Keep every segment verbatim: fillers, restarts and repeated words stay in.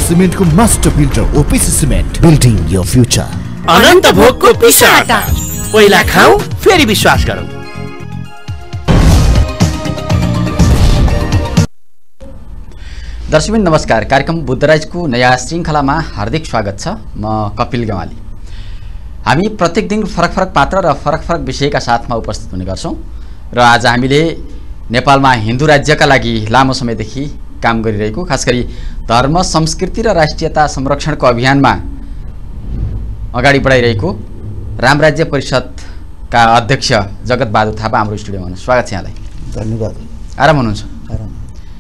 सिमेन्टको master builder OPC cement, building your future. Ananta भोगको पिसा आटा, पहिला खाऊ फेरि विश्वास गरौँ। दर्शकबिन नमस्कार, कार्यक्रम बुद्धराजको नयाँ श्रृङ्खलामा हार्दिक स्वागत छ। म कपिल ग्यावाली। हामी प्रत्येक दिन फरक फरक पात्र र फरक फरक विषयका साथमा उपस्थित हुने गर्छौँ र आज हामीले नेपालमा हिन्दू राज्यका लागि लामो समयदेखि काम गरिरहेको, खास गरी धर्म संस्कृति र राष्ट्रियता संरक्षणको अभियानमा अगाडि बढाइरहेको रामराज्य परिषदका अध्यक्ष जगत बहादुर थापा हाम्रो स्टुडियोमा हुनुहुन्छ। स्वागत छ यहाँलाई। धन्यवाद। आराम हुनुहुन्छ? आराम।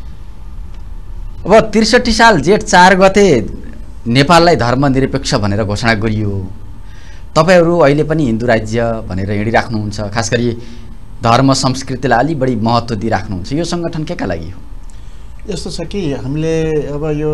अब त्रिसठी साल जेठ चार गते नेपाललाई धर्मनिरपेक्ष भनेर घोषणा गरियो। तपाईहरू अहिले पनि हिन्दू राज्य भनेर हिँडिराख्नुहुन्छ, खास गरी धर्म संस्कृतिलाई अलि बढी महत्त्व दिइराख्नुहुन्छ। यो सङ्गठन के का लागि हो? यस्तो छ कि हामीले अब यो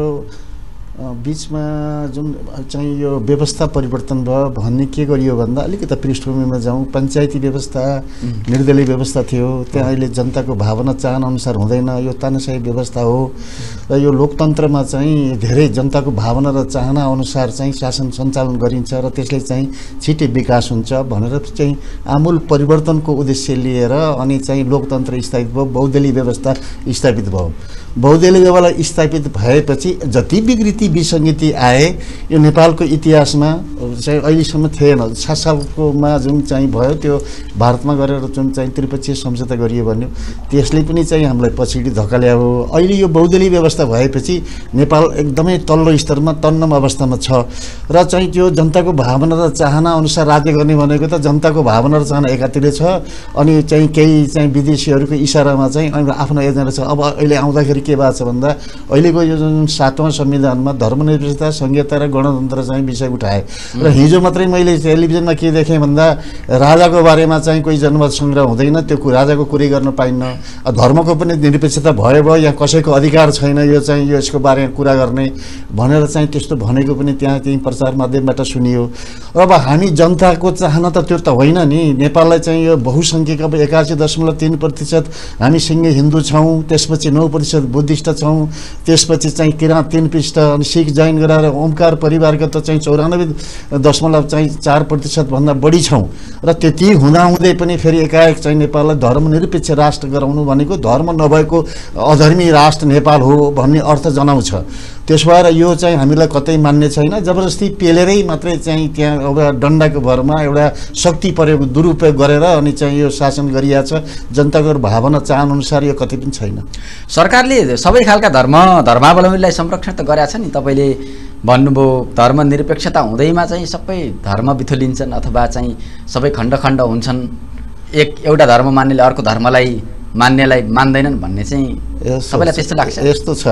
बिचमा जुन चाहिँ यो व्यवस्था परिवर्तन भयो भन्ने के गरियो भन्दा अलिकति पृष्ठभूमिमा जाउँ। पञ्चायती व्यवस्था, निर्दलीय व्यवस्था थियो, त्यहाँ अहिले जनताको भावना चाहना अनुसार हुँदैन, यो तानाशाही व्यवस्था हो र यो लोकतन्त्रमा चाहिँ धेरै जनताको भावना र चाहना अनुसार चाहिँ शासन सञ्चालन गरिन्छ र त्यसले चाहिँ छिटै विकास हुन्छ भनेर चाहिँ आमूल परिवर्तनको उद्देश्य लिएर अनि चाहिँ लोकतन्त्र स्थापित भयो, बहुदलीय व्यवस्था स्थापित भयो। बहुदलीय व्यवस्था स्थापित भएपछि जति विकृति विसङ्गति आए यो नेपालको इतिहासमा चाहिँ अहिलेसम्म थिएन। सात सालकोमा जुन चाहिँ भयो त्यो भारतमा गरेर जुन चाहिँ त्रिपक्षीय सम्झौता गरियो भन्यो त्यसले पनि चाहिँ हामीलाई पछाडि धकेल्यायो। अहिले यो बहुदलीय व्यवस्था भएपछि नेपाल एकदमै तल्लो स्तरमा तन्नम अवस्थामा छ र चाहिँ त्यो जनताको भावना र चाहना अनुसार राज्य गर्ने भनेको त जनताको भावना र चाहना एकातिर छ अनि चाहिँ केही चाहिँ विदेशीहरूको इसारामा चाहिँ आफ्नो एजेन्डा छ। अब अहिले आउँदाखेरि के भएको छ भन्दा अहिलेको यो जुन सातौँ संविधानमा धर्मनिरपेक्षता, संघीयता र गणतन्त्र चाहिँ विषय उठाए र हिजो मात्रै मैले टेलिभिजनमा के देखेँ भन्दा राजाको बारेमा चाहिँ कोही जनमत सङ्ग्रह हुँदैन, त्यो राजाको कुरै गर्न पाइन्न। धर्मको पनि निरपेक्षता भयो भयो यहाँ कसैको अधिकार छैन यो चाहिँ यो यसको बारेमा कुरा गर्ने भनेर चाहिँ त्यस्तो भनेको पनि त्यहाँ त्यही प्रचार माध्यमबाट सुनियो। अब हामी जनताको चाहना त त्यो त होइन नि। नेपाललाई चाहिँ यो बहुसङ्ख्यक अब एकासी दशमलव तिन प्रतिशत हामी सिङ्गे हिन्दू छौँ, त्यसपछि नौ प्रतिशत बुद्धिस्ट छौँ, त्यसपछि चाहिँ किराँत तिन प्रतिशत अनि सिख जैन गराएर ओमकार परिवारका त चाहिँ चौरानब्बे दशमलव चाहिँ चार प्रतिशतभन्दा बढी छौँ र त्यति हुँदाहुँदै पनि फेरि एकाएक चाहिँ नेपाललाई धर्मनिरपेक्ष राष्ट्र गराउनु भनेको धर्म नभएको अधर्मी राष्ट्र नेपाल हो भन्ने अर्थ जनाउँछ। त्यसो भएर यो चाहिँ हामीलाई कतै मान्ने छैन। जबरजस्ती पेलेरै मात्रै चाहिँ त्यहाँ एउटा डन्डाको भरमा एउटा शक्ति प्रयोग दुरुपयोग गरेर अनि चाहिँ यो शासन गरिएको छ। जनताको भावना चाहना अनुसार यो कतै पनि छैन। सरकारले सबै खालका धर्म धर्मावलम्बीलाई संरक्षण त गरेछ नि। तपाईँले भन्नुभयो धर्मनिरपेक्षता हुँदैमा चाहिँ सबै धर्म बिथुलिन्छन् अथवा चाहिँ सबै खण्ड खण्ड हुन्छन्, एक एउटा धर्म मान्नेले अर्को धर्मलाई मान्नेलाई मान्दैनन् भन्ने चाहिँ सबैलाई त्यस्तो लाग्छ। यस्तो छ,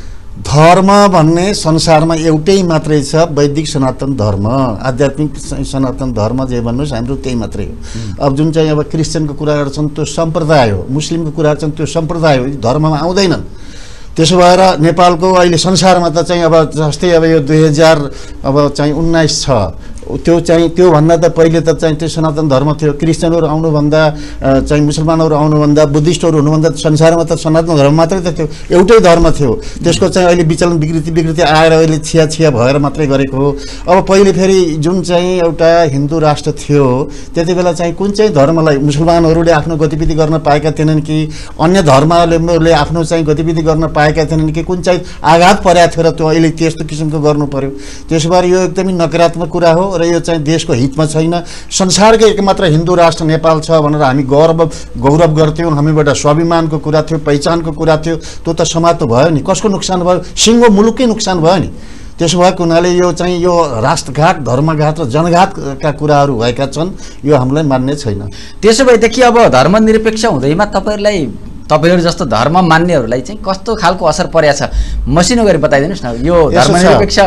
धर्म भन्ने संसारमा एउटै मात्रै छ, वैदिक सनातन धर्म, आध्यात्मिक सनातन धर्म जे भन्नुहोस् हाम्रो त्यही मात्रै हो। अब जुन चाहिँ अब क्रिस्चियनको कुराहरू छन् त्यो सम्प्रदाय हो, मुस्लिमको कुराहरू छन् त्यो सम्प्रदाय हो, धर्ममा आउँदैनन्। त्यसो भएर नेपालको अहिले संसारमा त चाहिँ अब जस्तै अब यो दुई हजार अब चाहिँ उन्नाइस छ, त्यो चाहिँ त्योभन्दा त पहिले त चाहिँ त्यो सनातन धर्म थियो। क्रिस्चियनहरू आउनुभन्दा चाहिँ मुसलमानहरू आउनुभन्दा बुद्धिस्टहरू हुनुभन्दा संसारमा त सनातन धर्म मात्रै त थियो, एउटै धर्म थियो। त्यसको चाहिँ अहिले विचलन विकृति विकृति आएर अहिले छिया छिया भएर मात्रै गरेको हो। अब पहिले फेरि जुन चाहिँ एउटा हिन्दू राष्ट्र थियो त्यति बेला चाहिँ कुन चाहिँ धर्मलाई मुसलमानहरूले आफ्नो गतिविधि गर्न पाएका थिएनन् कि अन्य धर्मले आफ्नो चाहिँ गतिविधि गर्न पाएका थिएनन् कि कुन चाहिँ आघात परेको थियो र त्यो अहिले त्यस्तो किसिमको गर्नु पर्यो। त्यसो भएर यो एकदमै नकारात्मक कुरा हो र यो चाहिँ देशको हितमा छैन। संसारकै एकमात्र हिन्दू राष्ट्र नेपाल छ भनेर हामी गौरव गौरव गर्थ्यौँ, हामीबाट स्वाभिमानको कुरा थियो, पहिचानको कुरा थियो, त्यो त समाप्त भयो नि। कसको नोक्सान भयो? सिङ्गो मुलुककै नोक्सान भयो नि। त्यसो भएको हुनाले यो चाहिँ यो राष्ट्रघात, धर्मघात र जनघातका कुराहरू भएका छन्, यो हामीलाई मान्ने छैन। त्यसो भएदेखि अब धर्मनिरपेक्ष हुँदैमा तपाईँहरूलाई तपाईँहरू जस्तो धर्म मान्नेहरूलाई चाहिँ कस्तो खालको असर परेको छ मसिनो गरी बताइदिनुहोस् न। यो धर्मनिरपेक्ष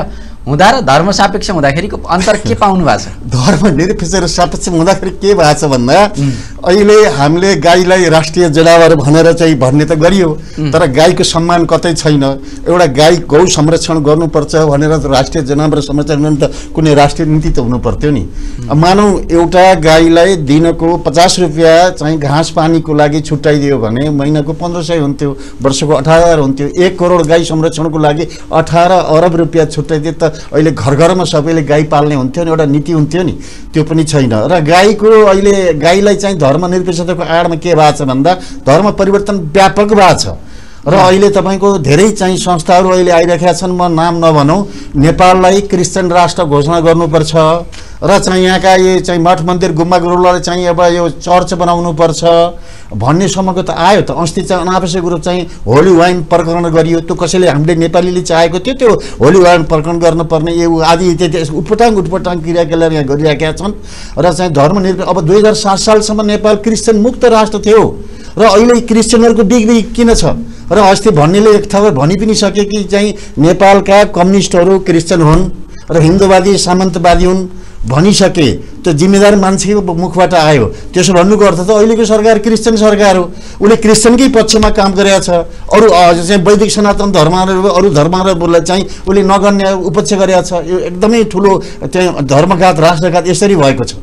हुँदा र धर्मसापेक्ष हुँदाखेरिको अन्तर के पाउनु भएको छ? धर्मनिरपेक्ष र सापेक्ष हुँदाखेरि के भएको छ भन्दा अहिले हामीले गाईलाई राष्ट्रिय जनावर भनेर चाहिँ भन्ने त गरियो, तर गाईको सम्मान कतै छैन। एउटा गाई गौ संरक्षण गर्नुपर्छ भनेर राष्ट्रिय जनावर संरक्षण गर्न त कुनै राष्ट्रिय नीति त हुनु पर्थ्यो नि। मानौ एउटा गाईलाई दिनको पचास रुपियाँ चाहिँ घाँस पानीको लागि छुट्याइदियो भने महिनाको पन्ध्र सय हुन्थ्यो, वर्षको अठार हजार हुन्थ्यो। एक करोड गाई संरक्षणको लागि अठार अरब रुपियाँ छुट्याइदिए त अहिले घर घरमा सबैले गाई पाल्ने हुन्थ्यो नि, एउटा नीति हुन्थ्यो नि, त्यो पनि छैन। र गाईको अहिले गाईलाई चाहिँ धर्मनिरपेक्षताको आडमा के भएको छ भन्दा धर्म परिवर्तन व्यापक भएको छ। र अहिले तपाईँको धेरै चाहिँ संस्थाहरू अहिले आइरहेका छन्, म नाम नभनौँ, नेपाललाई क्रिस्चियन राष्ट्र घोषणा गर्नुपर्छ र चाहिँ यहाँका यो चाहिँ मठ मन्दिर गुम्बा गुरुलाई चाहिँ अब यो चर्च बनाउनुपर्छ भन्नेसम्मको त आयो त। अस्ति चाहिँ अनावश्यक रूप चाहिँ होली वाइन प्रकरण गरियो, त्यो कसैले हामीले नेपालीले चाहेको थियो त्यो होली वाइन प्रकरण गर्नुपर्ने यो आदि इत्यादि उटपटाङ उटपटाङ क्रियाकलाप यहाँ गरिरहेका छन्। र चाहिँ धर्मनिरपेक्ष अब दुई हजार सात सालसम्म नेपाल क्रिस्चियन मुक्त राष्ट्र थियो र अहिले क्रिस्चियनहरूको बिग्री किन छ? र अस्ति भन्नेले एक ठाउँ भनि पनि सके कि चाहिँ नेपालका कम्युनिस्टहरू क्रिस्चियन हुन् र हिन्दूवादी सामन्तवादी हुन् भनिसके, त्यो जिम्मेदार मान्छेको मुखबाट आयो। त्यसो भन्नुको अर्थ त अहिलेको सरकार क्रिस्चियन सरकार हो, उसले क्रिस्चियनकै पक्षमा काम गरेको छ। अरू चाहिँ वैदिक सनातन धर्महरू अरू धर्महरूलाई चाहिँ उसले नगर्ने उपेक्षा गरेको छ। यो एकदमै ठुलो चाहिँ धर्मघात राष्ट्रघात यसरी भएको छ।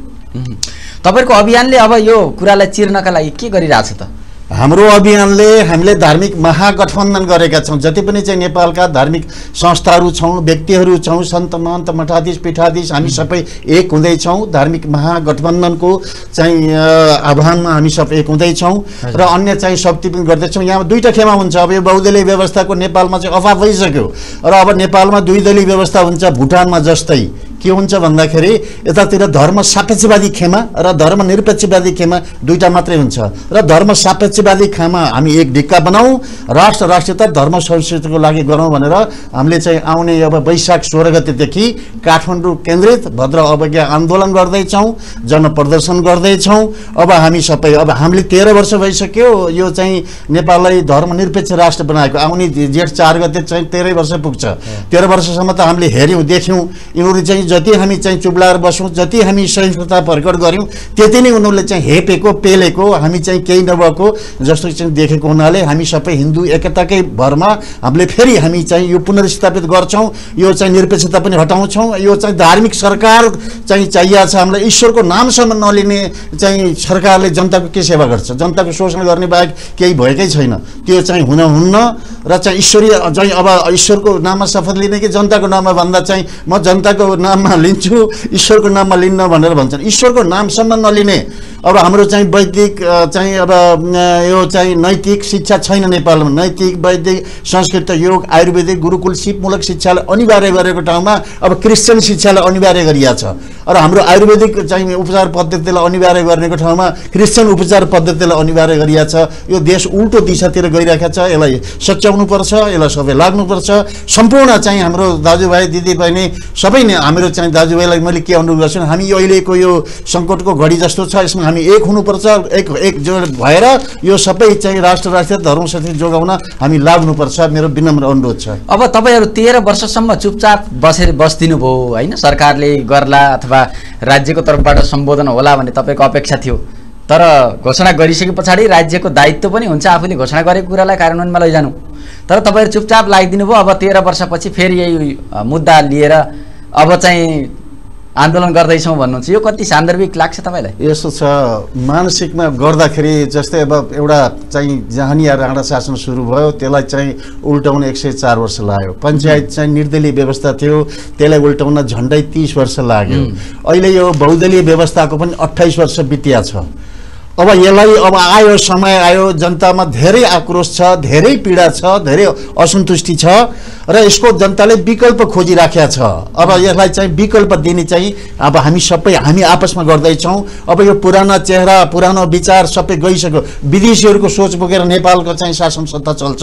तपाईँको अभियानले अब यो कुरालाई चिर्नका लागि के गरिरहेछ त? हाम्रो अभियानले हामीले धार्मिक महागठबन्धन गरेका छौँ। जति पनि चाहिँ नेपालका धार्मिक संस्थाहरू छौँ, व्यक्तिहरू छौँ, सन्त महन्त मठाधीश पीठाधीश हामी सबै एक हुँदैछौँ। धार्मिक महागठबन्धनको चाहिँ आह्वानमा हामी सबै एक हुँदैछौँ र अन्य चाहिँ शक्ति पनि गर्दैछौँ। यहाँ दुईवटा खेमा हुन्छ। अब यो बहुदलीय व्यवस्थाको नेपालमा चाहिँ अभाव भइसक्यो र अब नेपालमा दुई दलीय व्यवस्था हुन्छ भुटानमा जस्तै। के हुन्छ भन्दाखेरि यतातिर धर्म सापेक्षवादी खेमा र धर्मनिरपेक्षवादी खेमा दुईटा मात्रै हुन्छ। र धर्म सापेक्षवादी खेमा हामी एक ढिक्का बनाऊ, राष्ट्र राष्ट्रियता धर्म संस्कृतिको लागि गरौँ भनेर हामीले चाहिँ आउने अब वैशाख सोह्र गतेदेखि काठमाडौँ केन्द्रित भद्र अवज्ञा आन्दोलन गर्दैछौँ, जनप्रदर्शन गर्दैछौँ। अब हामी सबै अब हामीले तेह्र वर्ष भइसक्यो यो चाहिँ नेपाललाई धर्मनिरपेक्ष राष्ट्र बनाएको। आउने जेठ चार गते चाहिँ तेह्रै वर्ष पुग्छ। तेह्र वर्षसम्म त हामीले हेऱ्यौँ देख्यौँ, यिनीहरू चाहिँ जति हामी चाहिँ चुप्लाएर बस्यौँ, जति हामी सहिष्णुता प्रकट गऱ्यौँ, त्यति नै उनीहरूले चाहिँ हेपेको पेलेको हामी चाहिँ केही नभएको जस्तो चाहिँ देखेको हुनाले हामी सबै हिन्दू एकताकै भरमा हामीले फेरि हामी चाहिँ यो पुनर्स्थापित गर्छौँ। यो चाहिँ निरपेक्षता पनि हटाउँछौँ। यो चाहिँ धार्मिक सरकार चाहिँ चाहिएको छ हामीलाई। ईश्वरको नामसम्म नलिने चाहिँ सरकारले जनताको के सेवा गर्छ? जनताको शोषण गर्ने बाहेक केही भएकै छैन। त्यो चाहिँ हुन हुन्न र चाहिँ ईश्वरीय चाहिँ अब ईश्वरको नाममा शपथ लिने कि जनताको नाममा भन्दा चाहिँ म जनताको नाममा लिन्छु ईश्वरको नाममा लिन्न भनेर भन्छन्। ईश्वरको नामसम्म नलिने अब हाम्रो चाहिँ वैदिक चाहिँ अब यो चाहिँ नैतिक शिक्षा छैन नेपालमा। नैतिक वैदिक संस्कृत योग आयुर्वेदिक गुरुकुल सिपमूलक शिक्षालाई अनिवार्य गरेको ठाउँमा अब क्रिस्चियन शिक्षालाई अनिवार्य गरिएको छ। र हाम्रो आयुर्वेदिक चाहिँ उपचार पद्धतिलाई अनिवार्य गर्नेको ठाउँमा क्रिस्चियन उपचार पद्धतिलाई अनिवार्य गरिएको छ। यो देश उल्टो दिशातिर गइरहेको छ। यसलाई सच्याउनुपर्छ, यसलाई सबै लाग्नुपर्छ। सम्पूर्ण चाहिँ हाम्रो दाजुभाइ दिदीबहिनी सबै नै हाम्रो चाहिँ दाजुभाइलाई मैले के अनुरोध गर्छु, हामी अहिलेको यो सङ्कटको घडी जस्तो छ, यसमा हामी एक हुनुपर्छ। एक एकजुट भएर यो सबै चाहिँ राष्ट्र राष्ट्रिय धर्मसाथी जोगाउन हामी लाग्नुपर्छ, मेरो विनम्र अनुरोध छ। अब तपाईँहरू तेह्र वर्षसम्म चुपचाप बसेर बस्दिनु भयो होइन, सरकारले गर्ला अथवा राज्यको तर्फबाट सम्बोधन होला भन्ने तपाईँको अपेक्षा थियो। तर घोषणा गरिसके पछाडि राज्यको दायित्व पनि हुन्छ आफूले घोषणा गरेको कुरालाई कार्यान्वयनमा लैजानु। तर तपाईँहरू चुपचाप लागिदिनु भयो। अब तेह्र वर्षपछि फेरि यही मुद्दा लिएर अब चाहिँ आन्दोलन गर्दैछौँ भन्नुहुन्छ, यो कति सान्दर्भिक लाग्छ तपाईँलाई? यसो छ, मानसिकमा गर्दाखेरि जस्तै अब एउटा चाहिँ जहानिया राणा शासन सुरु भयो, त्यसलाई चाहिँ उल्टाउन एक सय चार वर्ष लाग्यो। पञ्चायत चाहिँ निर्दलीय व्यवस्था थियो, त्यसलाई उल्टाउन झन्डै तिस वर्ष लाग्यो। अहिले यो बहुदलीय व्यवस्थाको पनि अट्ठाइस वर्ष बितिया छ। अब यसलाई अब आयो समय आयो, जनतामा धेरै आक्रोश छ, धेरै पीडा छ, धेरै असन्तुष्टि छ र यसको जनताले विकल्प खोजिराखेका छ। अब यसलाई चाहिँ विकल्प दिने चाहिँ अब हामी सबै हामी आपसमा गर्दैछौँ। अब यो पुराना चेहरा पुरानो विचार सबै गइसक्यो। विदेशीहरूको सोच बोकेर नेपालको चाहिँ शासन सत्ता चल्छ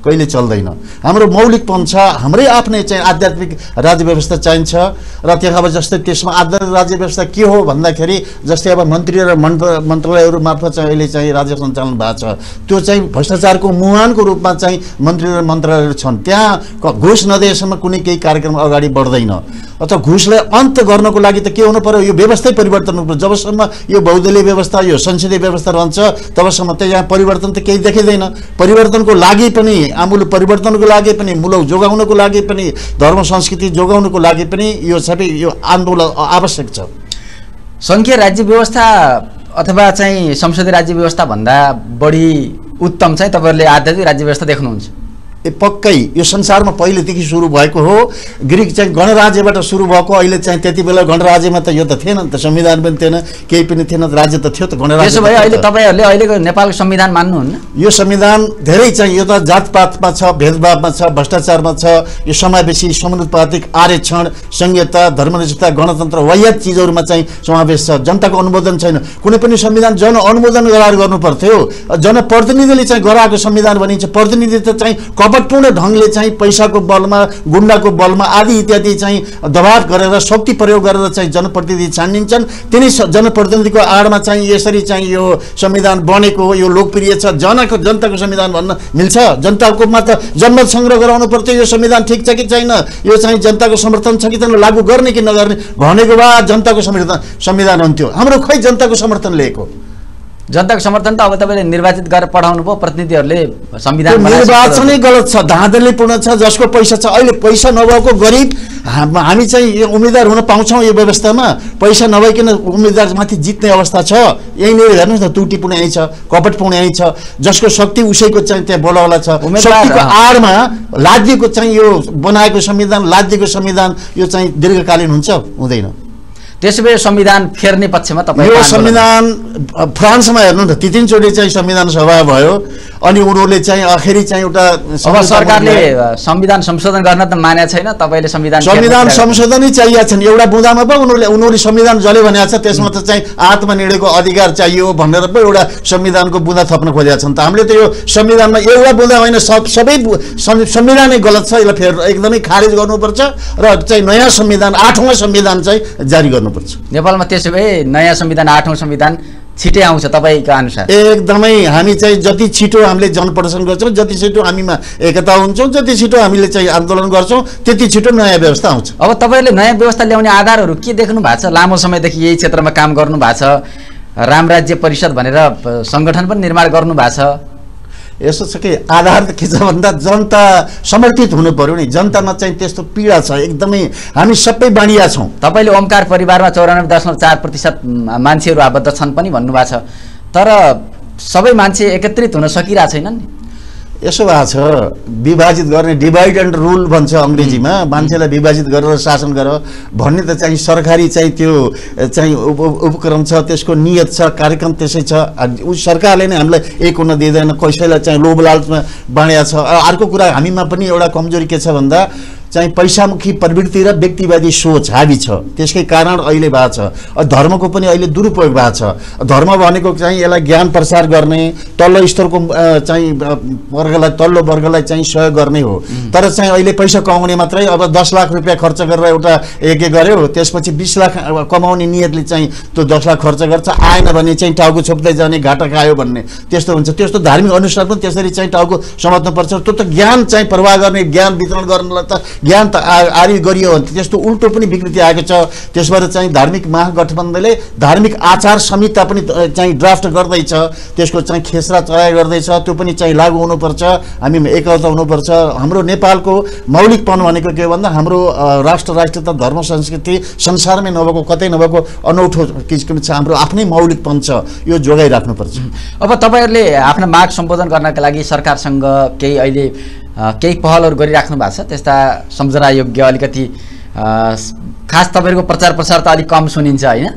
कहिले चल्दैन। हाम्रो मौलिकपन छ, हाम्रै आफ्नै चाहिँ आध्यात्मिक राज्य व्यवस्था चाहिन्छ र त्यहाँ अब जस्तै त्यसमा आध्यात्मिक राज्य व्यवस्था के हो भन्दाखेरि जस्तै अब मन्त्री र मन्त्र मन्त्रालयहरू मार्फत चाहिँ अहिले चाहिँ राज्य सञ्चालन भएको छ, त्यो चाहिँ भ्रष्टाचारको मुहानको रूपमा चाहिँ मन्त्री र मन्त्रालयहरू छन्। त्यहाँ घुस नदिएसम्म कुनै केही कार्यक्रम अगाडि बढ्दैन। अथवा घुसलाई अन्त गर्नको लागि त के हुनु पर्यो, यो व्यवस्थै परिवर्तन हुनु पर्यो। जबसम्म यो बहुदलीय व्यवस्था, यो संसदीय व्यवस्था रहन्छ तबसम्म त यहाँ परिवर्तन त केही देखिँदैन। परिवर्तनको लागि पनि, आमूल परिवर्तनको लागि पनि, मूलक जोगाउनको लागि पनि, धर्म संस्कृति जोगाउनको लागि पनि यो सबै यो आन्दोलन आवश्यक छ। सङ्घीय राज्य व्यवस्था अथवा चाहिँ संसदीय राज्य व्यवस्था भन्दा बढी उत्तम चाहिँ तपाईँहरूले आध्यात्मिक राज्य व्यवस्था देख्नुहुन्छ? ए पक्कै यो संसारमा पहिलेदेखि सुरु भएको हो। ग्रिक चाहिँ गणराज्यबाट सुरु भएको, अहिले चाहिँ त्यति बेला गणराज्यमा त यो त थिएन नि त, संविधान पनि थिएन, केही पनि थिएन, राज्य त थियो त, गणराज्य। त्यसो भए अहिले तपाईँहरूले अहिलेको नेपालको संविधान मान्नुहुन्न? यो संविधान धेरै चाहिँ यो त जातपातमा छ, भेदभावमा छ, भ्रष्टाचारमा छ, यो समावेशी समानुपातिक आरक्षण, संहिता, धर्मनिष्ठता, गणतन्त्र वाह्यात चिजहरूमा चाहिँ समावेश छ। जनताको अनुमोदन छैन। कुनै पनि संविधान जन अनुमोदन गराएर गर्नु पर्थ्यो। जनप्रतिनिधिले चाहिँ गराएको संविधान भनिन्छ। प्रतिनिधि त चाहिँ कपटपूर्ण ढङ्गले चाहिँ पैसाको बलमा, गुन्डाको बलमा आदि इत्यादि चाहिँ दबाव गरेर, शक्ति प्रयोग गरेर चाहिँ जनप्रतिनिधि छानिन्छन्। तिनी जनप्रतिनिधिको आडमा चाहिँ यसरी चाहिँ यो संविधान बनेको, यो लोकप्रिय छ। जनको जनताको संविधान भन्न मिल्छ? जनताको मात्र जनमत सङ्ग्रह गराउनु पर्थ्यो, यो संविधान ठिक छ कि छैन, यो चाहिँ जनताको समर्थन छ कि छैन, लागू गर्ने कि नगर्ने भनेको भए जनताको समर्थन संविधान हुन्थ्यो। हाम्रो खै जनताको समर्थन लिएको? जनताको समर्थन त अब तपाईँले निर्वाचित गरेर पठाउनु भयो, प्रतिनिधिहरूले संविधान निर्वाचनै गलत छ, धाँधलीपूर्ण छ, जसको पैसा छ। अहिले पैसा नभएको गरिब हामी चाहिँ यो उम्मेदवार हुन पाउँछौँ यो व्यवस्थामा? पैसा नभइकन उम्मेदवारमाथि जित्ने अवस्था छ। यहीँनिर हेर्नुहोस् न, त्रुटिपूर्ण यहीँ छ, कपटपूर्ण यहीँ छ। जसको शक्ति उसैको चाहिँ त्यहाँ बोलावाला छ। शक्तिको आडमा लादिएको चाहिँ यो बनाएको संविधान, लादिएको संविधान यो चाहिँ दीर्घकालीन हुन्छ? हुँदैन। त्यसो भए संविधान फेर्ने पक्षमा तपाईँ? यो संविधान फ्रान्समा हेर्नु न, तिन तिनचोटि चाहिँ संविधान सभा भयो, अनि उनीहरूले चाहिँ आखिरी चाहिँ एउटा अब सरकारले संविधान संशोधन गर्न त मानेको छैन, तपाईँले संविधान संविधान संशोधनै चाहिएको छैन। एउटा बुँदामा पो उनीहरूले उनीहरूले संविधान जले भनेको छ, त्यसमा त चाहिँ आत्मनिर्णयको अधिकार चाहियो भनेर पो एउटा संविधानको बुँदा थप्न खोजेका छन्। त हामीले त यो संविधानमा एउटा बुँदा होइन, सब सबै संविधानै गलत छ। यसलाई फेर एकदमै खारिज गर्नुपर्छ र चाहिँ नयाँ संविधान, आठौँ संविधान चाहिँ जारी गर्नु। नेपालमा त्यसो भए नयाँ संविधान, आठौँ संविधान छिटै आउँछ तपाईँको अनुसार? एकदमै। हामी चाहिँ जति छिटो हामीले जनप्रदर्शन गर्छौँ, जति छिटो हामीमा एकता हुन्छौँ, जति छिटो हामीले चाहिँ आन्दोलन गर्छौँ, त्यति छिटो नयाँ व्यवस्था आउँछ। अब तपाईँहरूले नयाँ व्यवस्था ल्याउने आधारहरू के देख्नु भएको छ? लामो समयदेखि यही क्षेत्रमा काम गर्नु भएको छ, राम राज्य परिषद भनेर सङ्गठन पनि निर्माण गर्नु भएको छ। यसो छ कि आधार के छ भन्दा जनता समर्थित हुनु पर्यो नि। जनतामा चाहिँ त्यस्तो पीडा छ, एकदमै हामी सबै बाँडिया छौँ। तपाईँले ओमकार परिवारमा चौरानब्बे दशमलव चार प्रतिशत मान्छेहरू आबद्ध छन् पनि भन्नुभएको छ, तर सबै मान्छे एकत्रित हुन सकिरहेको छैनन् नि। यसो भएको छ, विभाजित गर्ने, डिभाइड एन्ड रुल भन्छ अङ्ग्रेजीमा। मान्छेलाई विभाजित गरेर शासन गर भन्ने त चाहिँ सरकारी चाहिँ त्यो चाहिँ उपक्रम छ, त्यसको नियत छ, कार्यक्रम त्यसै छ। उस सरकारले नै हामीलाई एक हुन दिँदैन, कसैलाई चाहिँ लोभ लालचमा बाँडेको छ। अर्को कुरा हामीमा पनि एउटा कमजोरी के छ भन्दा चाहिँ पैसामुखी प्रवृत्ति र व्यक्तिवादी सोच हावी छ। त्यसकै कारण अहिले भएको छ। धर्मको पनि अहिले दुरुपयोग भएको छ। धर्म भनेको चाहिँ यसलाई ज्ञान प्रसार गर्ने, तल्लो स्तरको चाहिँ वर्गलाई, तल्लो वर्गलाई चाहिँ सहयोग गर्ने हो। तर चाहिँ अहिले पैसा कमाउने मात्रै। अब दस लाख रुपियाँ खर्च गरेर एउटा यज्ञ गर्यो, त्यसपछि बिस लाख कमाउने नियतले चाहिँ त्यो दस लाख खर्च गर्छ, आएन भने चाहिँ टाउको छोप्दै जाने, घाटा खायो भन्ने त्यस्तो हुन्छ। त्यस्तो धार्मिक अनुष्ठान पनि त्यसरी चाहिँ टाउको समात्नुपर्छ। त्यो त ज्ञान चाहिँ प्रवाह गर्ने, ज्ञान वितरण गर्नलाई त ज्ञान त आर्य गरियो भने त्यस्तो उल्टो पनि विकृति आएको छ। त्यसबाट चाहिँ धार्मिक महागठबन्धनले धार्मिक आचार संहिता पनि चाहिँ ड्राफ्ट गर्दैछ, त्यसको चाहिँ खेसरा चलाइ गर्दैछ। त्यो पनि चाहिँ लागू हुनुपर्छ। हामी एकता हुनुपर्छ। हाम्रो नेपालको मौलिकपन भनेको के भन्दा हाम्रो राष्ट्र राष्ट्रियता, धर्म संस्कृति संसारमै नभएको, कतै नभएको अनौठो किसिम छ। हाम्रो आफ्नै मौलिकपन छ, यो जोगाइराख्नुपर्छ। अब तपाईँहरूले आफ्ना माग सम्बोधन गर्नका लागि सरकारसँग केही अहिले केही पहलहरू गरिराख्नु भएको छ, त्यस्ता सम्झना योग्य? अलिकति खास तपाईँहरूको प्रचार प्रसार त अलिक कम सुनिन्छ होइन?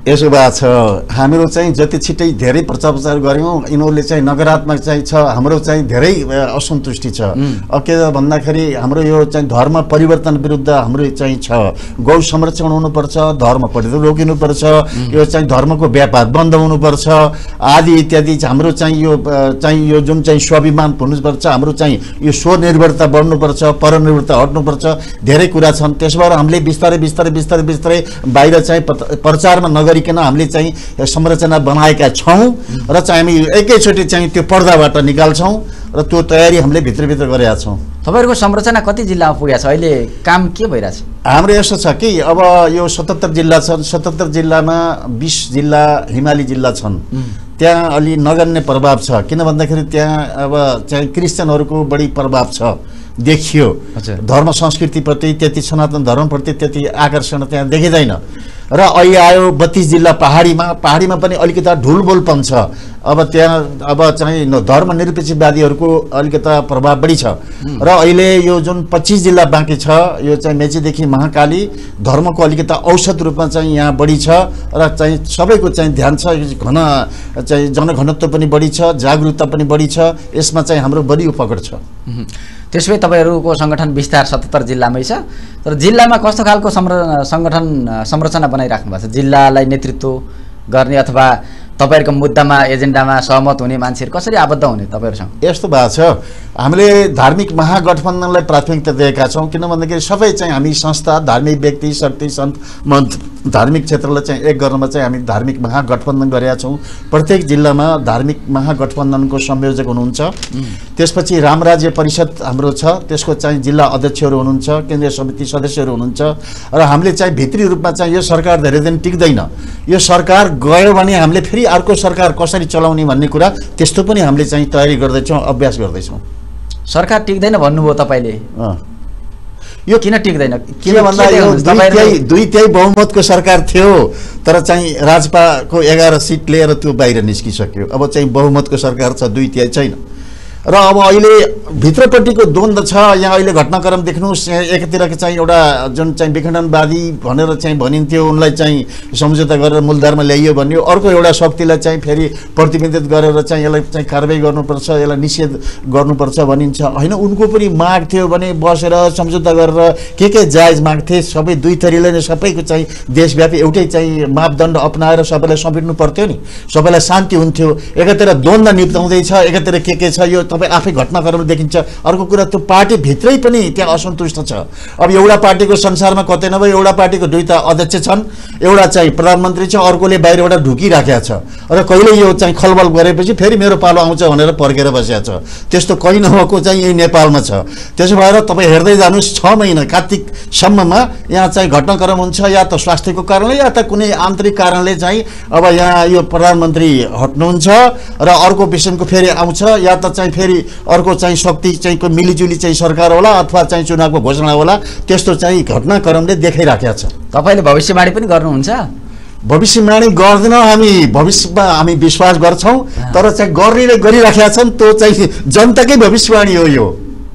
यसो भएको छ हाम्रो चाहिँ जति छिट्टै धेरै प्रचार प्रसार गऱ्यौँ यिनीहरूले चाहिँ नकारात्मक चाहिँ छ हाम्रो चाहिँ धेरै असन्तुष्टि छ अब के भन्दाखेरि हाम्रो यो चाहिँ धर्म परिवर्तन विरुद्ध हाम्रो चाहिँ छ गौ संरक्षण हुनुपर्छ धर्म परिवर्तन रोकिनुपर्छ यो चाहिँ धर्मको व्यापार बन्द हुनुपर्छ आदि इत्यादि हाम्रो चाहिँ यो चाहिँ यो जुन चाहिँ स्वाभिमान हुनुपर्छ हाम्रो चाहिँ यो स्वनिर्भरता बढ्नुपर्छ परनिर्भरता हट्नुपर्छ धेरै कुरा छन् त्यसबाट हामीले बिस्तारै बिस्तारै बिस्तारै बिस्तारै बाहिर चाहिँ प्रचारमा नगरिकन हामीले चाहिँ संरचना बनाएका छौँ र चाहिँ हामी एकैचोटि चाहिँ त्यो पर्दाबाट निकाल्छौँ र त्यो तयारी हामीले भित्रभित्र गरेका छौँ। तपाईँहरूको संरचना कति जिल्लामा पुगेको छ अहिले काम के भइरहेछ? हाम्रो यस्तो छ कि अब यो सतहत्तर जिल्ला छन् सतहत्तर जिल्लामा बिस जिल्ला हिमाली जिल्ला छन् त्यहाँ अलि नगन्य प्रभाव छ किन भन्दाखेरि त्यहाँ अब चाहिँ क्रिस्चियनहरूको बढी प्रभाव छ देखियो धर्म संस्कृतिप्रति त्यति सनातन धर्मप्रति त्यति आकर्षण त्यहाँ देखिँदैन र अहिले आयो बत्तीस जिल्ला पहाडीमा पहाडीमा पनि अलिकता ढुलबोलपन छ अब त्यहाँ अब चाहिँ धर्मनिरपेक्षवादीहरूको अलिकता प्रभाव बढी छ र अहिले यो जुन पच्चिस जिल्ला बाँकी छ यो चाहिँ मेचीदेखि महाकाली धर्मको अलिकता औषध रूपमा चाहिँ यहाँ बढी छ र चाहिँ सबैको चाहिँ ध्यान छ घन चाहिँ जनघनत्व पनि बढी छ जागरुकता पनि बढी छ यसमा चाहिँ हाम्रो बढी पकड छ। त्यसो भए तपाईँहरूको सङ्गठन विस्तार सतहत्तर जिल्लामै छ तर जिल्लामा कस्तो खालको सङ्गठन संरचना बनाइराख्नु भएको छ जिल्लालाई नेतृत्व गर्ने अथवा तपाईँहरूको मुद्दामा एजेन्डामा सहमत हुने मान्छेहरू कसरी आबद्ध हुने तपाईँहरूसँग? यस्तो भएको छ हामीले धार्मिक महागठबन्धनलाई प्राथमिकता दिएका छौँ किन भन्दाखेरि सबै चाहिँ हामी संस्था धार्मिक व्यक्ति शक्ति सन्त मन्थ धार्मिक क्षेत्रलाई चाहिँ एक गर्नमा चाहिँ हामी धार्मिक महागठबन्धन गरेका छौँ। प्रत्येक जिल्लामा धार्मिक महागठबन्धनको संयोजक हुनुहुन्छ त्यसपछि रामराज्य परिषद हाम्रो छ त्यसको चाहिँ जिल्ला अध्यक्षहरू हुनुहुन्छ केन्द्रीय समिति सदस्यहरू हुनुहुन्छ र हामीले चाहिँ भित्री रूपमा चाहिँ यो सरकार धेरै दिन टिक्दैन यो सरकार गयो भने हामीले फेरि अर्को सरकार कसरी चलाउने भन्ने कुरा त्यस्तो पनि हामीले चाहिँ तयारी गर्दैछौँ अभ्यास गर्दैछौँ। सरकार टिक्दैन भन्नुभयो तपाईँले यो किन टिक्दैन किन भन्दा यो दुई तिहाई बहुमतको सरकार थियो तर चाहिँ राजपाको एघार सिट लिएर त्यो बाहिर निस्किसक्यो अब चाहिँ बहुमतको सरकार छ दुई तिहाई छैन र अब अहिले भित्रपट्टिको द्वन्द्व छ यहाँ अहिले घटनाक्रम देख्नुहोस् एकतिर चाहिँ एउटा जुन चाहिँ विखण्डनवादी भनेर चाहिँ भनिन्थ्यो उनलाई चाहिँ सम्झौता गरेर मूलधारमा ल्याइयो भन्यो अर्को एउटा शक्तिलाई चाहिँ फेरि प्रतिबन्धित गरेर चाहिँ यसलाई चाहिँ कारबाही गर्नुपर्छ यसलाई निषेध गर्नुपर्छ भनिन्छ होइन उनको पनि माग थियो भने बसेर सम्झौता गरेर के के जायज माग थिए सबै दुई थरीले नै सबैको चाहिँ देशव्यापी एउटै चाहिँ मापदण्ड अपनाएर सबैलाई समेट्नु पर्थ्यो नि सबैलाई शान्ति हुन्थ्यो एकातिर द्वन्द्व निप्ताउँदैछ एकातिर के के छ यो तपाईँ आफै घटनाक्रम देखिन्छ अर्को कुरा त्यो पार्टीभित्रै पनि त्यहाँ असन्तुष्ट छ अब एउटा पार्टीको संसारमा कतै नभए एउटा पार्टीको दुईटा अध्यक्ष छन् एउटा चाहिँ प्रधानमन्त्री छ अर्कोले बाहिरबाट ढुकिराखेको छ र कहिले यो चाहिँ खलबल गरेपछि फेरि मेरो पालो आउँछ भनेर पर्खेर बसेको छ त्यस्तो कहीँ नभएको चाहिँ यही नेपालमा छ त्यसो भएर तपाईँ हेर्दै जानुहोस् छ महिना कार्तिकसम्ममा यहाँ चाहिँ घटनाक्रम हुन्छ या त स्वास्थ्यको कारणले या त कुनै आन्तरिक कारणले चाहिँ अब यहाँ यो प्रधानमन्त्री हट्नुहुन्छ र अर्को किसिमको फेरि आउँछ या त चाहिँ फेरि अर्को चाहिँ शक्ति चाहिँ मिलिजुली चाहिँ सरकार होला अथवा चाहिँ चुनावको घोषणा होला त्यस्तो चाहिँ घटनाक्रमले देखाइराखेको छ। तपाईँले भविष्यवाणी पनि गर्नुहुन्छ? भविष्यवाणी गर्दैनौँ हामी भविष्यमा हामी विश्वास गर्छौँ तर चाहिँ गर्नेले गरिराखेका छन् त्यो चाहिँ जनताकै भविष्यवाणी हो यो।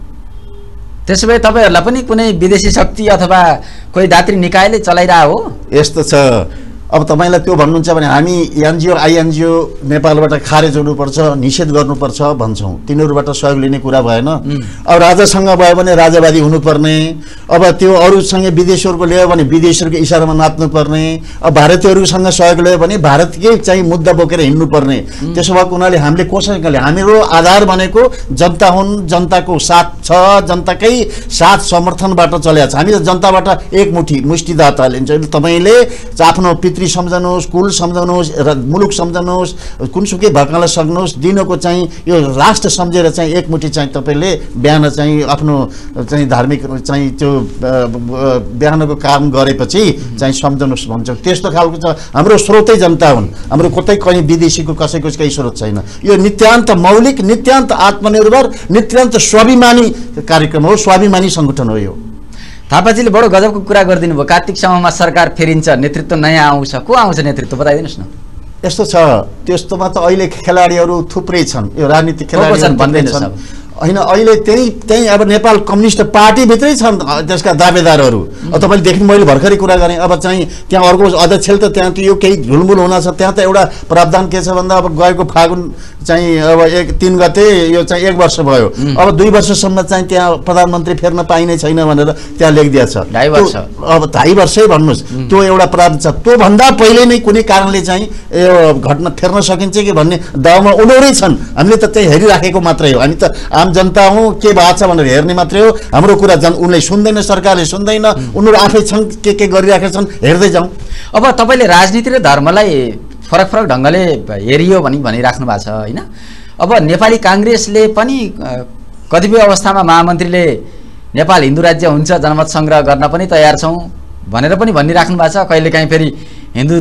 त्यसो भए तपाईँहरूलाई पनि कुनै विदेशी शक्ति अथवा कोही दात्री निकायले चलाइरह हो? यस्तो छ अब तपाईँलाई त्यो भन्नुहुन्छ भने हामी एनजिओ आइएनजिओ नेपालबाट खारेज हुनुपर्छ निषेध गर्नुपर्छ भन्छौँ तिनीहरूबाट सहयोग लिने कुरा भएन। अब राजासँग भयो भने राजावादी हुनुपर्ने अब त्यो अरूसँग विदेशीहरूको ल्यायो भने विदेशीहरूको इसारामा नाच्नुपर्ने अब भारतीयहरूसँग सहयोग ल्यायो भने भारतकै चाहिँ मुद्दा बोकेर हिँड्नुपर्ने त्यसो भएको हुनाले हामीले कसैले हाम्रो आधार भनेको जनता हुन् जनताको साथ छ जनताकै साथ समर्थनबाट चलेको छ हामी जनताबाट एकमुठी मुष्टिदाता लिन्छ तपाईँले आफ्नो पितृ सम्झनुहोस् कुल सम्झनुहोस् र मुलुक सम्झनुहोस् कुनसुकै भएकालाई सक्नुहोस् दिनको चाहिँ यो राष्ट्र सम्झेर चाहिँ एकमुठी चाहिँ तपाईँले बिहान चाहिँ आफ्नो चाहिँ धार्मिक चाहिँ त्यो बिहानको काम गरेपछि चाहिँ सम्झनुहोस् भन्छौँ त्यस्तो खालको छ हाम्रो स्रोतै जनता हुन् हाम्रो कतै कहीँ विदेशीको कसैको केही स्रोत छैन यो नित्यान्त मौलिक नित्यान्त आत्मनिर्भर नित्यान्त स्वाभिमानी कार्यक्रम हो स्वाभिमानी सङ्गठन हो यो। थापाजीले बडो गजबको कुरा गरिदिनु भयो कार्तिकसम्ममा सरकार फेरिन्छ नेतृत्व नयाँ आउँछ को आउँछ नेतृत्व बताइदिनुहोस् न? यस्तो छ त्यस्तोमा त अहिले खेलाडीहरू थुप्रै छन् यो राजनीतिक खेलाडीहरू भन्दै छन् होइन अहिले त्यही त्यही अब नेपाल कम्युनिस्ट पार्टीभित्रै छन् त्यसका दावेदारहरू। अब तपाईँले देख्नु मैले भर्खरै कुरा गरेँ अब चाहिँ त्यहाँ अर्को अध्यक्षले त त्यहाँ त्यो केही झुलमुल हुन छ त्यहाँ त एउटा प्रावधान के छ भन्दा अब गएको फागुन चाहिँ अब एक तिन गते यो चाहिँ एक वर्ष भयो अब दुई वर्षसम्म चाहिँ त्यहाँ प्रधानमन्त्री फेर्न पाइने छैन भनेर त्यहाँ लेखिदिएको छ अब ढाई वर्षै भन्नुहोस् त्यो एउटा प्रावधान छ। त्योभन्दा पहिले नै कुनै कारणले चाहिँ यो घटना फेर्न सकिन्छ कि भन्ने दाउमा उनीहरै छन्। हामीले त त्यही हेरिराखेको मात्रै हो हामी त आम जनता हौँ के भएको छ भनेर हेर्ने मात्रै हो। हाम्रो कुरा जन उनले सुन्दैन सरकारले सुन्दैन उनीहरू आफै छन् के के गरिराखेका छन् हेर्दै जाउँ। अब तपाईँले राजनीति र धर्मलाई फरक फरक ढङ्गले हेरियो भनी भनिराख्नु भएको छ होइन। अब नेपाली काङ्ग्रेसले पनि कतिपय अवस्थामा महामन्त्रीले नेपाल हिन्दू राज्य हुन्छ जनमत सङ्ग्रह गर्न पनि तयार छौँ भनेर पनि भनिराख्नु भएको छ। कहिलेकाहीँ फेरि हिन्दू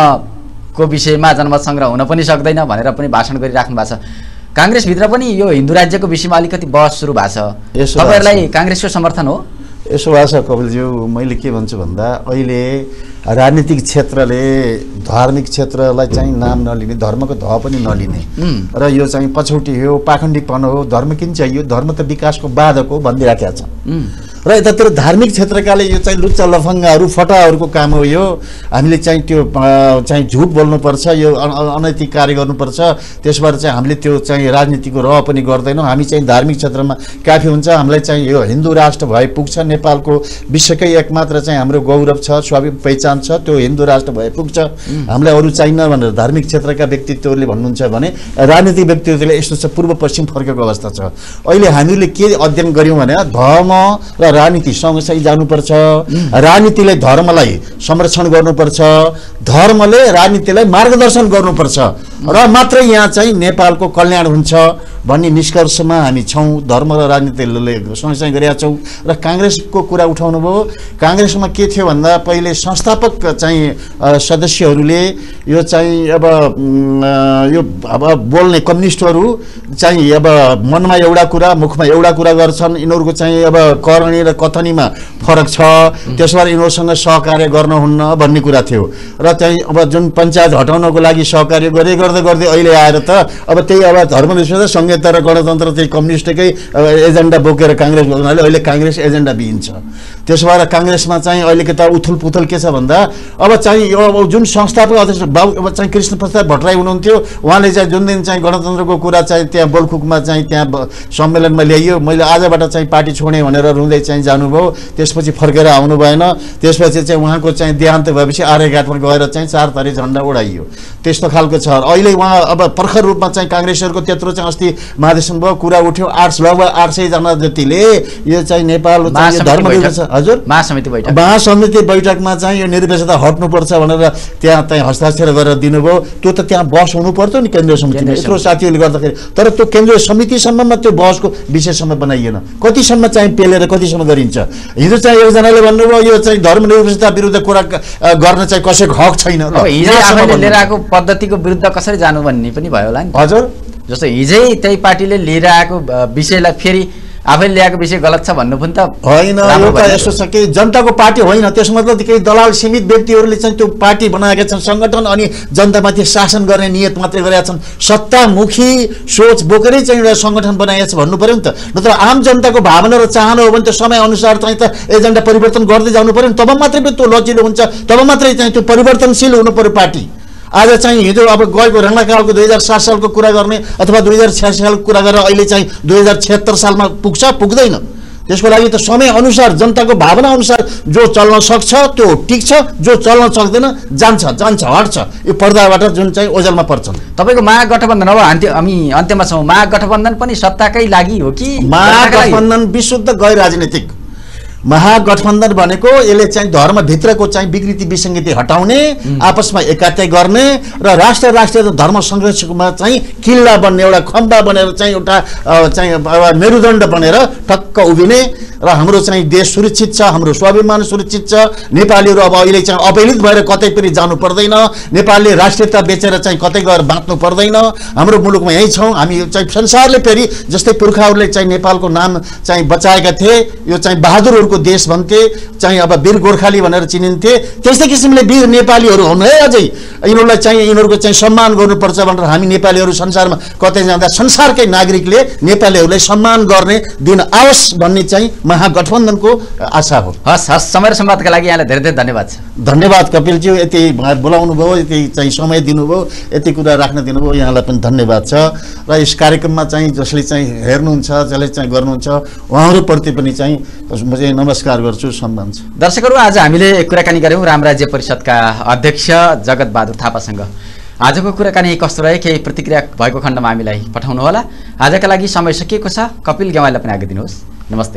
धर्मको विषयमा जनमत सङ्ग्रह हुन पनि सक्दैन भनेर पनि भाषण गरिराख्नु भएको छ। काङ्ग्रेसभित्र पनि यो हिन्दू राज्यको विषयमा अलिकति बहस सुरु भएको छ। तपाईँहरूलाई काङ्ग्रेसको समर्थन हो? यसो भएको छ कपिलज्यू मैले के भन्छु भन्दा अहिले राजनीतिक क्षेत्रले धार्मिक क्षेत्रलाई चाहिँ नाम नलिने धर्मको ध पनि नलिने र यो चाहिँ पछौटी हो पाखण्डीपन हो धर्म किन चाहियो धर्म त विकासको बाधक हो भनिदिइराखेका छ र यतातिर धार्मिक क्षेत्रकाले यो चाहिँ लुच्चा लफङ्गाहरू फटाहरूको काम हो। यो हामीले चाहिँ त्यो चाहिँ झुट बोल्नुपर्छ यो अनैतिक कार्य गर्नुपर्छ त्यसबाट चाहिँ हामीले त्यो चाहिँ राजनीतिको रह पनि गर्दैनौँ। हामी चाहिँ धार्मिक क्षेत्रमा काफी हुन्छ। हामीलाई चाहिँ यो हिन्दू राष्ट्र भए पुग्छ नेपालको विश्वकै एकमात्र चाहिँ हाम्रो गौरव छ स्वाभाविक पहिचान छ त्यो हिन्दू राष्ट्र भए पुग्छ हामीलाई अरू चाहिन्न भनेर धार्मिक क्षेत्रका व्यक्तित्वहरूले भन्नुहुन्छ भने राजनीतिक व्यक्तित्वले यस्तो छ पूर्व पश्चिम फर्केको अवस्था छ। अहिले हामीले के अध्ययन गऱ्यौँ भने धर्म र राजनीति सँगसँगै जानुपर्छ। राजनीतिले धर्मलाई संरक्षण गर्नुपर्छ धर्मले राजनीतिलाई मार्गदर्शन गर्नुपर्छ र मात्रै यहाँ चाहिँ नेपालको कल्याण हुन्छ भन्ने निष्कर्षमा हामी छौँ। धर्म र राजनीतिले सँगसँगै गरेका छौँ र काङ्ग्रेसको कुरा उठाउनु भयो। काङ्ग्रेसमा के थियो भन्दा पहिले संस्थापक चाहिँ सदस्यहरूले यो चाहिँ अब यो अब बोल्ने कम्युनिस्टहरू चाहिँ अब मनमा एउटा कुरा मुखमा एउटा कुरा गर्छन् यिनीहरूको चाहिँ अब करणी र कथनीमा फरक छ त्यसबाट यिनीहरूसँग सहकार्य गर्नुहुन्न भन्ने कुरा थियो र चाहिँ अब जुन पञ्चायत हटाउनको लागि सहकार्य गरे गर्दै गर्दै अहिले आएर त अब त्यही अब धर्मनिरपेक्ष संहिता र गणतन्त्र त्यही कम्युनिस्टकै एजेन्डा बोकेर काङ्ग्रेस बोक्नाले अहिले काङ्ग्रेस एजेन्डा विहीन छ। त्यसो भएर काङ्ग्रेसमा चाहिँ अहिलेको त उथुल पुथल के छ भन्दा अब चाहिँ यो जुन संस्थापक अध्यक्ष बाबु अब चाहिँ कृष्ण प्रसाद भट्टराई हुनुहुन्थ्यो उहाँले चाहिँ जुन दिन चाहिँ गणतन्त्रको कुरा चाहिँ त्यहाँ बोलखुकमा चाहिँ त्यहाँ सम्मेलनमा ल्याइयो मैले आजबाट चाहिँ पार्टी छोड्ने भनेर रुँदै चाहिँ जानुभयो त्यसपछि फर्केर आउनु भएन। त्यसपछि चाहिँ उहाँको चाहिँ देहान्त भएपछि आर्यघाटमा गएर चाहिँ चार तारे झन्डा उडाइयो त्यस्तो खालको छ। अहिले उहाँ अब प्रखर रूपमा चाहिँ काङ्ग्रेसहरूको त्यत्रो चाहिँ अस्ति महाधिवेशन भयो कुरा उठ्यो आठ लगभग आठ सयजना जतिले यो चाहिँ नेपाल धर्म हजुर महासमिति बैठक महासमिति बैठकमा चाहिँ यो निरपेक्षता हट्नुपर्छ भनेर त्यहाँ चाहिँ हस्ताक्षर गरेर दिनुभयो। त्यो त त्यहाँ बहस हुनु पर्थ्यो नि केन्द्रीय समितिमा यत्रो साथीहरूले गर्दाखेरि तर त्यो केन्द्रीय समितिसम्ममा त्यो बहसको विषयसम्म बनाइएन कतिसम्म चाहिँ पेलेर कतिसम्म गरिन्छ। हिजो चाहिँ एकजनाले भन्नुभयो यो चाहिँ धर्मनिरपेक्षता विरुद्ध कुरा गर्न चाहिँ कसैको हक छैन लिएर आएको पद्धतिको विरुद्ध कसरी जानु भन्ने पनि भयो होला नि हजुर। जस्तो हिजै त्यही पार्टीले लिएर आएको विषयलाई फेरि आफैले ल्याएको विषय गलत छ भन्नु पनि त होइन। यो त यस्तो छ कि जनताको पार्टी होइन त्यसको मतलब केही दलाल सीमित व्यक्तिहरूले चाहिँ त्यो पार्टी बनाएका छन् सङ्गठन अनि जनतामाथि शासन गर्ने नियत मात्रै गरेका छन् सत्तामुखी सोच बोकेरै चाहिँ एउटा सङ्गठन बनाएको छ भन्नु पर्यो नि त। नत्र आम जनताको भावना र चाहना हो भने त समयअनुसार चाहिँ त एजेन्डा परिवर्तन गर्दै जानु पर्यो नि तब मात्रै त्यो लचिलो हुन्छ तब मात्रै चाहिँ त्यो परिवर्तनशील हुनु पर्यो पार्टी। आज चाहिँ हिजो अब गएको रङ्गाकालको दुई हजार सात सालको कुरा गर्ने अथवा दुई हजार छ्यासी सालको कुरा गरेर अहिले चाहिँ दुई हजार छिहत्तर सालमा पुग्छ पुग्दैन त्यसको लागि त समयअनुसार जनताको भावना अनुसार जो चल्न सक्छ त्यो टिक्छ जो चल्न सक्दैन जान्छ जान्छ हट्छ यो पर्दाबाट जुन चाहिँ ओझेलमा पर्छन्। तपाईँको महागठबन्धन अब अन्त्य हामी अन्त्यमा छौँ महागठबन्धन पनि सत्ताकै लागि हो कि महागठबन्धन विशुद्ध गैर राजनीतिक महागठबन्धन भनेको यसले चाहिँ धर्मभित्रको चाहिँ विकृति विसङ्गति हटाउने आपसमा एकात्य गर्ने र राष्ट्र राष्ट्रिय धर्म संरक्षकमा चाहिँ किल्ला बन्ने एउटा खम्बा बनेर चाहिँ एउटा चाहिँ मेरुदण्ड बनेर ठक्क उभिने र हाम्रो चाहिँ देश सुरक्षित छ हाम्रो स्वाभिमान सुरक्षित छ। नेपालीहरू अब अहिले चाहिँ अपहेलित भएर कतै पनि जानु पर्दैन नेपालले राष्ट्रियता बेचेर चाहिँ कतै गएर बाँच्नु पर्दैन हाम्रो मुलुकमा यहीँ छौँ हामी चाहिँ संसारले फेरि जस्तै पुर्खाहरूले चाहिँ नेपालको नाम चाहिँ बचाएका थिए यो चाहिँ बहादुरहरूको वीरहरूको देश भन्थे, चाहिँ अब वीर गोर्खाली भनेर चिनिन्थे। त्यस्तै किसिमले वीर नेपालीहरू हुनु है, अझै यिनीहरूलाई चाहिँ यिनीहरूको चाहिँ सम्मान गर्नुपर्छ भनेर हामी नेपालीहरू संसारमा कतै जाँदा संसारकै नागरिकले नेपालीहरूलाई सम्मान गर्ने दिन आओस् भन्ने चाहिँ महागठबन्धनको आशा हो। हस् हस्, समय र संवादका लागि यहाँलाई धेरै धेरै धन्यवाद छ। धन्यवाद कपिलज्यू, यति बोलाउनु भयो, यति चाहिँ समय दिनुभयो, यति कुरा राख्न दिनुभयो, यहाँलाई पनि धन्यवाद छ। र यस कार्यक्रममा चाहिँ जसले चाहिँ हेर्नुहुन्छ, जसले चाहिँ गर्नुहुन्छ, उहाँहरूप्रति पनि चाहिँ म चाहिँ नमस्कार गर्छु, सम्मान छ। दर्शकहरू, आज हामीले कुराकानी गऱ्यौँ राम राज्य परिषदका अध्यक्ष जगत बहादुर थापासँग। आजको कुराकानी कस्तो रहे, केही प्रतिक्रिया भएको खण्डमा हामीलाई पठाउनुहोला। आजका लागि समय सकिएको छ। कपिल ग्यावालीलाई पनि आज्ञा दिनुहोस्। नमस्ते।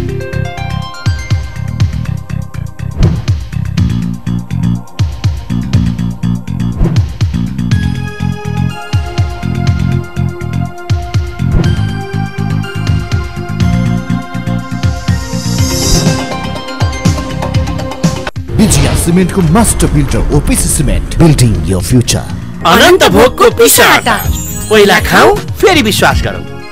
विजया सिमेन्टको master builder OPC cement, building your future. Ananta भोगको पिसाटा, पहिला खाऊ फेरि विश्वास गरौँ।